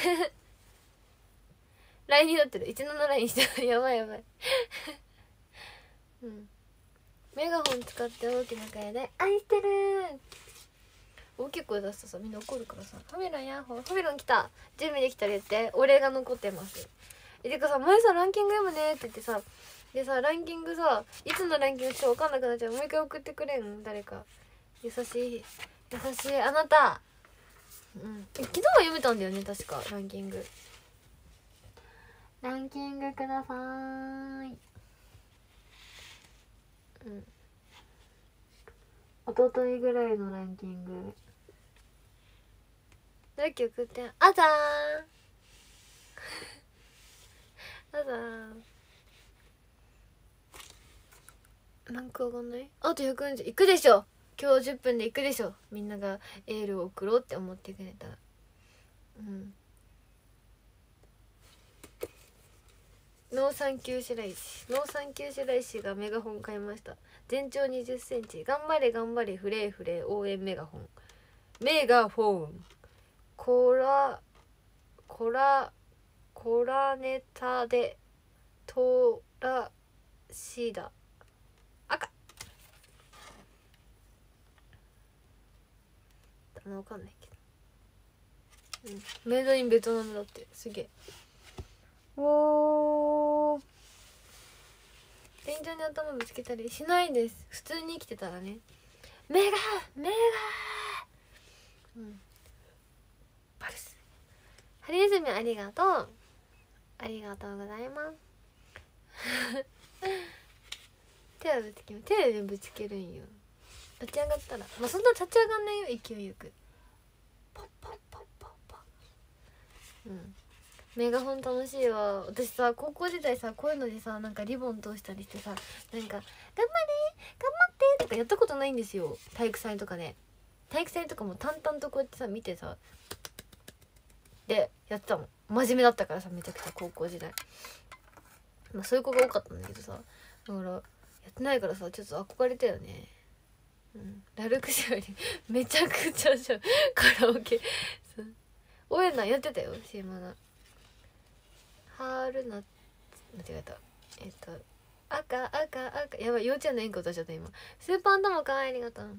LINE になってる。17 LINE してる。やばいやばい。うん。メガホン使って大きな声で愛してる大きい声出すとさみんな怒るからさ、ファビロンヤッホー、ファビロン来た、準備できたら言って、お礼が残ってます。てかさ、前さランキング読むねって言ってさ、でさランキングさ、いつのランキングして分かんなくなっちゃう。もう一回送ってくれん誰か。優しい優しいあなた。うん、昨日は読めたんだよね確か。ランキングくださーい。うん、一昨日ぐらいのランキングさっき送ってあざーあざー。ランク上がんない？あと140いくでしょ。今日10分でいくでしょ。みんながエールを送ろうって思ってくれたら。うん。ノーサンキュー白石がメガホン買いました。全長20センチ。頑張れ頑張れフレーフレー応援メガホン。メガフォン。コラネタでトラシダ。赤。わかんないけど。うん。メイドインベトナムだって。すげえ。おー。天井に頭ぶつけたりしないです。普通に生きてたらね。メガうん。パルス。ハリネズミありがとう。ありがとうございます手でぶつけるんよ。立ち上がったらまあそんな立ち上がんないよ勢いよく。ポッポッポッポッポッ。うん。メガホン楽しいわ。私さ高校時代さこういうのでさなんかリボン通したりしてさ、なんか頑張ってとかやったことないんですよ。体育祭とかね。体育祭とかも淡々とこうやってさ見てさでやってたもん。真面目だったからさめちゃくちゃ高校時代。まあそういう子が多かったんだけどさ、だからやってないからさちょっと憧れたよね。うん、ラルクシアリめちゃくちゃじゃんカラオケ。応援団やってたよ。シーマナ春夏間違えた。赤やばい幼稚園の演歌歌っちゃった今。スーパーンともかわいいありがとう。あ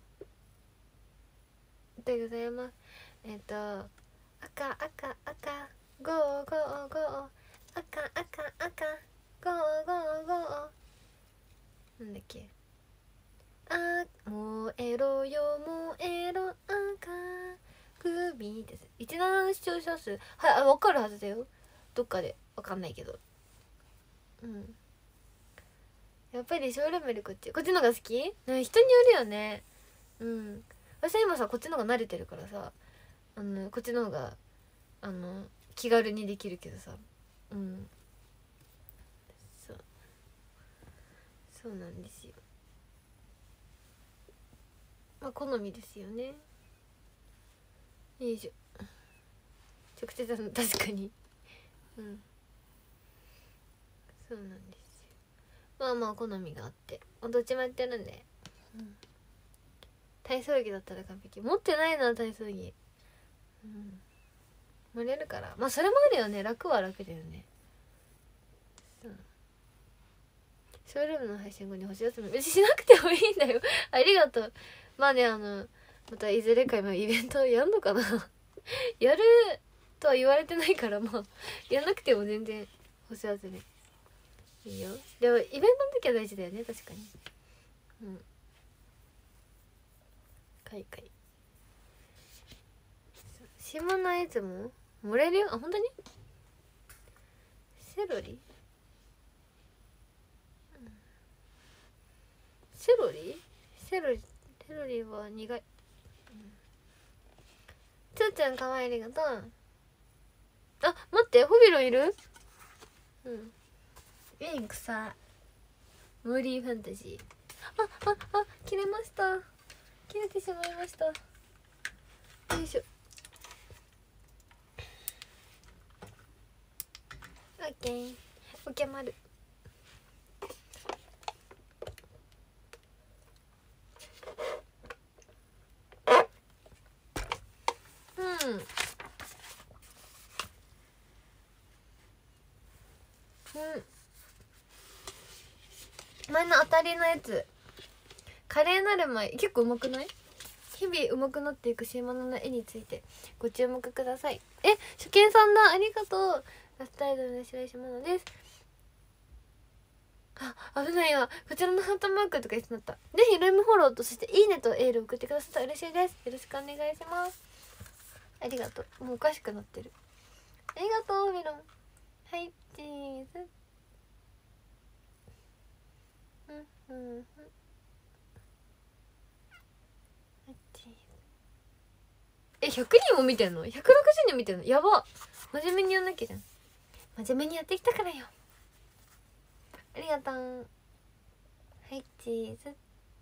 りがとうございます。赤ゴーゴーゴー赤ゴーゴーゴーなんだっけ。燃えろよ燃えろ赤首です。17の視聴者数はい分かるはずだよ。どっかで分かんないけど。うん。やっぱりショールームよりこっちのが好き？人によるよね。うん。私は今さこっちのが慣れてるからさこっちの方が気軽にできるけどさ。うん。そうなんですよ。まあ好みですよね。よいしょ。直接確かにうんそうなんですよ。まあ好みがあってどっちもやってるんで、うん、体操着だったら完璧。持ってないな体操着。乗れるからまあそれもあるよね。楽は楽だよね。ショールームの配信後に星休み別にしなくてもいいんだよありがとう。まあねまたいずれか今イベントやんのかなやるとは言われてないからまあやんなくても全然星集めいいよ。でもイベントの時は大事だよね確かに。うんかい下のやつも漏れるよ。あ本当にセロリセロリは苦い。つーちゃんかわいいありがとう。あ待ってホビロンいる。インクさムーリーファンタジー。切れました。切れてしまいました。よいしょ。オッケーオッケーまる。 前の当たりのやつカレーなる前結構うまくない？日々うまくなっていくシマノの絵についてご注目ください。初見さんだ、ありがとう。ラストアイドルの白石マノです。危ないわ、こちらのハートマークとかいつなった。ぜひルームフォローとそしていいねとエールを送ってくださったら嬉しいです。よろしくお願いします。ありがとう。もうおかしくなってる。ありがとうメロン。はいチーズ。100人も見てんの？ 160 人見てんの？やば。真面目にやんなきゃじゃん。真面目にやってきたからよ。ありがとう。はいチーズ。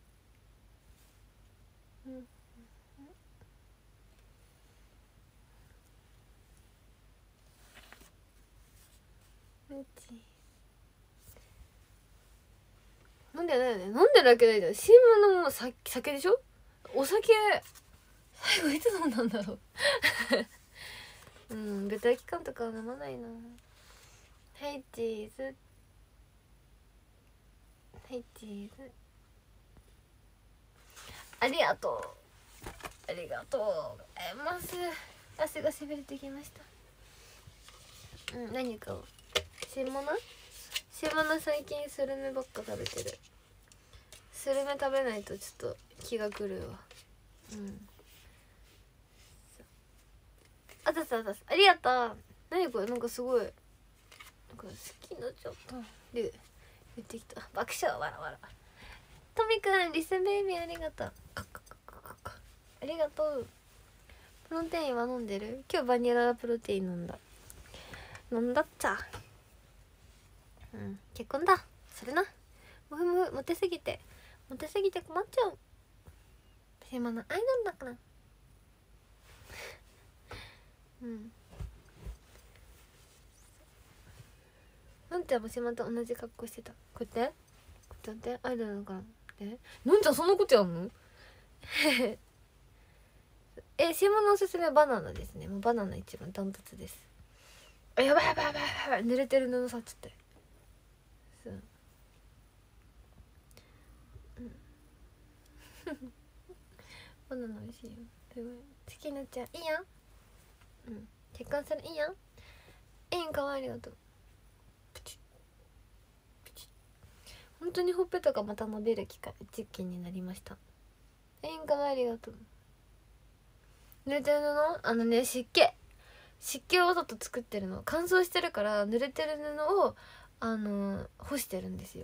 飲んでないよね。飲んでるわけないじゃん。新聞のも酒でしょ。お酒最後いつ飲んだんだろう豚キ缶とかは飲まないな。はいチーズ。はいチーズ。ありがとう。ありがとうございます。汗がしびれてきました。何かを新物最近スルメばっか食べてる。スルメ食べないとちょっと気が狂うわ。あざすあざす。ありがとう。何これ、なんかすごいなんか好きになっちゃったで言ってきた。爆笑わらわら。とみくんリスベイビーありがとう。ありがとう。プロテインは飲んでる？今日バニラプロテイン飲んだっちゃ。結婚だそれな。モテすぎて困っちゃう。島のアイドルだからのんちゃんも島と同じ格好してた。こうやってアイドルだからのんちゃんそんなことやんの島のおすすめはバナナですね。もうバナナ一番ダントツです。やばい濡れてる布触っちゃってバナナ美味しいよ。すごい好きになっちゃう。いいやん。結婚する。いいやん。かわいい。ありがとう。本当にほっぺたがまた伸びる実験になりました。かわいい。ありがとう。濡れてる布湿気をわざと作ってるの。乾燥してるから濡れてる布を干してるんですよ。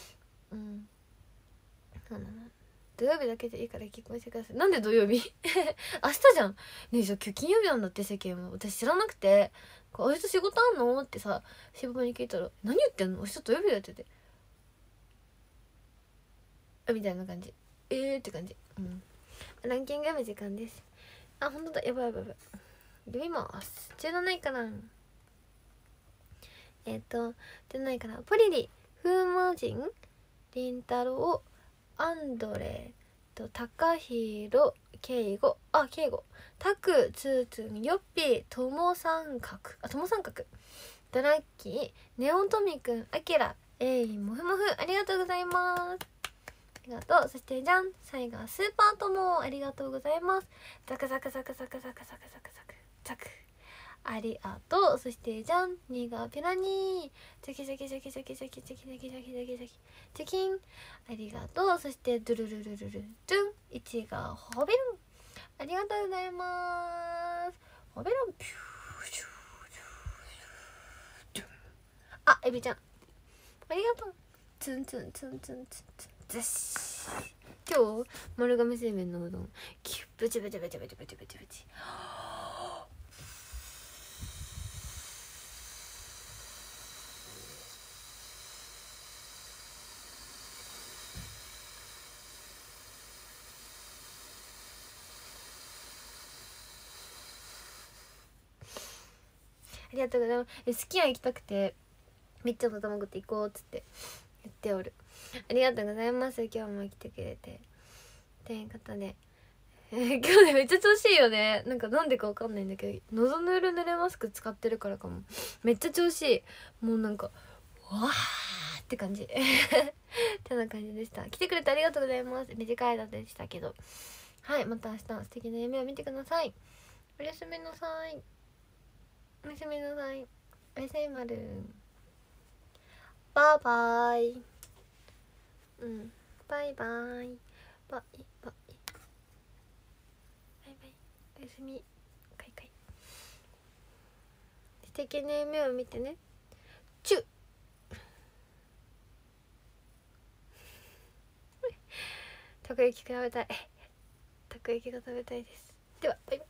土曜日だけでいいから結婚してください。なんで土曜日明日じゃんねえ。じゃあ今日金曜日なんだって。世間は私知らなくて、明日仕事あんのってさ仕事に聞いたら、何言ってんの明日土曜日だっててみたいな感じ。って感じ。ランキング読む時間です。本当だ。やばい読みます。17位かな。出ないかな。ポリリ、風魔人、りんたろう、アンドレと高弘、敬吾、タク、ツーツン、ヨッピー、とも三角、ドラッキー、ネオントミくん、アキラ、モフモフ、ありがとうございます。ありがとう。そしてじゃん、最後はスーパーとも、ありがとうございます。ザクザクザクザクザクザクザクザク、ありがとう。そしてじゃん、2がペラニー、ザキザキザキザキザキザキザキザキザキザキチキン、ありがとう。そしてドゥルルルルルルドゥン、1がホベロン、ありがとうございます。ホベロン、ピューシューシュー、エビちゃんありがとう。ツンツンツンツンツンツンズシ。今日丸亀製麺のうどんキュッブチブチブチブチブチブチブチ。ありがとうございます。すき家行きたくてめっちゃの卵って行こうっつって言っておる。ありがとうございます。今日も来てくれて。ということで、今日ねめっちゃ調子いいよね。なんでかわかんないんだけど、喉ぬるぬれマスク使ってるからかも。めっちゃ調子いい。もうわーって感じてな感じでした。来てくれてありがとうございます。短い間でしたけど、はい、また明日素敵な夢を見てください。おやすみなさい。おやすみなさい。おやすみまる。バイバイ。うん、バイバイ。バイバイ。バイバイ。おやすみ。かいかい。素敵な夢を見てね。チュッ。たこ焼きが食べたい。たこ焼きが食べたいです。ではバイバイ。